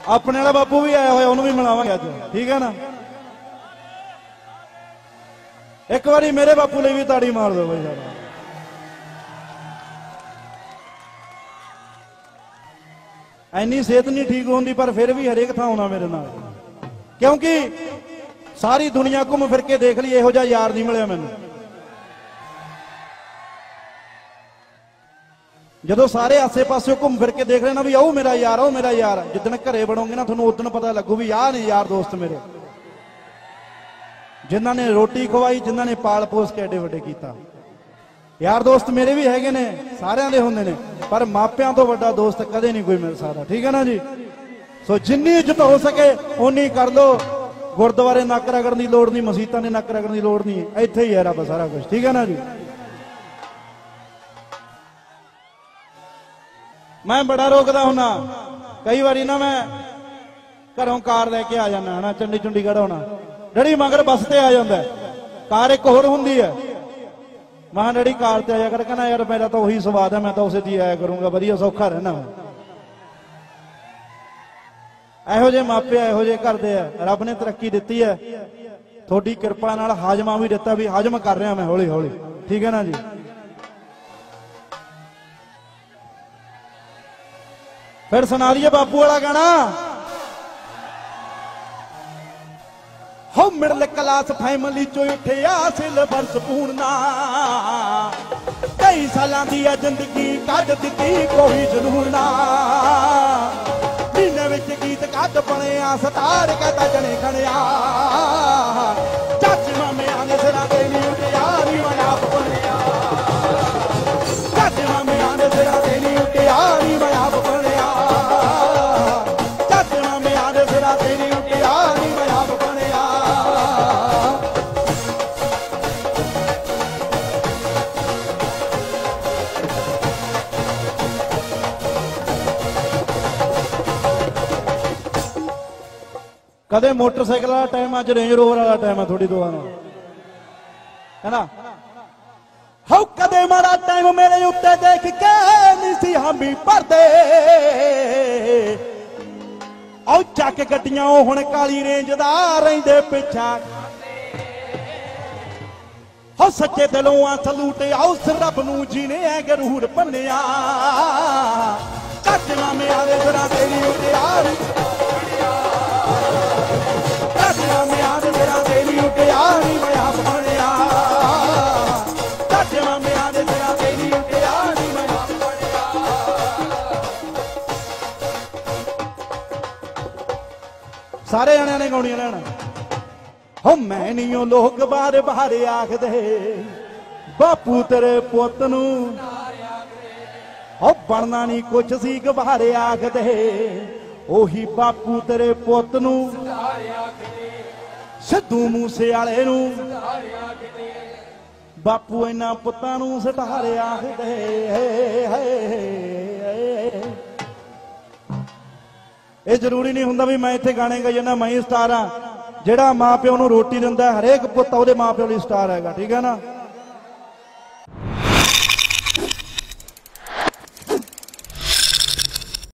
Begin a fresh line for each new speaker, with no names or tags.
अपने वाला बापू भी आया होया, उन्होंने भी मिलावांगे अज, ठीक है ना। एक बारी मेरे बापू लिए भी ताड़ी मार दो भाई साहब। इन्नी सेहत नहीं ठीक होंगी पर फिर भी हरेक थां आउणा मेरे नाल, क्योंकि सारी दुनिया घूम फिर के देख ली, इहो जिहा यार नहीं मिलिया मैनूं। जदों सारे आसे पासे घूम फिर के देख लेना भी आओ मेरा यार, आओ मेरा यार, जिद्दण घरे बनोगे ना तुहानूं उद्दण पता लगू भी आह ने यार दोस्त मेरे, जिन्हां ने रोटी खवाई, जिन्हां ने पाल पोस के एडे वड्डे कीता। यार दोस्त मेरे भी हैगे ने, सारियां दे हुंदे ने, पर मापियां तो वड्डा दोस्त कदे नहीं कोई मिल सकदा, ठीक है ना जी। सो जिन्नी इज्जत हो सके उन्नी कर लो। गुरुद्वारे नक रगड़न की लोड़ नहीं, मसीतां ने नक रगड़न की लोड़ नहीं, इत्थे ही है रब सारा कुछ, ठीक है ना जी। मैं बड़ा रोकदा हुन्ना, कई बारी ना मैं घरों कार लैके आ जाना है ना, चंडीगढ़ होना, डैडी मगर बस ते आ जांदा, कार एक होर हुंदी है, मैं डैडी कार ते आया कर, कहना यार मेरा तो वही स्वाद है, मैं तो उसे दी आया करूंगा, वधिया सौखा रहना। इहो जे मापे इहो जे करदे आ, रब ने तरक्की दित्ती है, थोड़ी किरपा नाल हाजमा भी दिता, भी हाजम कर रहा मैं हौली हौली, ठीक है ना जी। फिर सुना दिए बापू वाला गाना, हो मिडल क्लास फैमिली चो उठिया सिलवर स्पून ना, कई सालां दी जिंदगी कढ दित्ती कोई जुनून ना, महीने विच गीत कढ बणिया सतार कहता जने खड़िया, चाचे मामियां ने सिरां ते नी उठिया नी मैं आप बणिया, चाचे मामियां ने सिरां ते नी उठिया नी मैं आप बणिया, चाचे मामियां ने सिरां ते नी उठिया नी मैं आप बणिया। कदे मोटरसाइकिल वाला टाइम, अज रेंज रोवर वाला टाइम है, थोड़ी दुआ है ना। हो कदे मारा टाइम मेरे उत्ते देख के नहीं सी हामी भरदे, औ चक गड्डियां हुण काली रेंज दा रहिंदे पिछा, हो सच्चे दिलों आ सलूट आओ रब नूं जीने है गरूर भन्निया, चाचे मामियां दे सिरां ते नी उठिया, चाचे मामियां दे सिरां ते नी उठिया नी मैं आप बणिया, चाचे मामियां दे सिरां ते नी उठिया नी मैं आप बणिया। सारे जणियां ने गाउणियां लेना, हो मैं नहीं ओ लोग बार बार आखदे बापू तेरे पुੱਤ नूं, हो बनना नहीं कुछ सी गवारे आखदे ओही बापू तेरे पुੱਤ नूं, सिद्धू मूसे वाले नूं बापू इन्हां पुੱਤਾਂ नूं सटारे आखदे। ये जरूरी नहीं हुंदा भी मैं इत्थे गाने गा मैं ही स्टार हाँ, ਜਿਹੜਾ माँ प्यो ਨੂੰ रोटी दिंदा हरेक पुੱਤ ਉਹਦੇ माँ प्यो ਲਈ स्टार हैगा, ठीक है ना।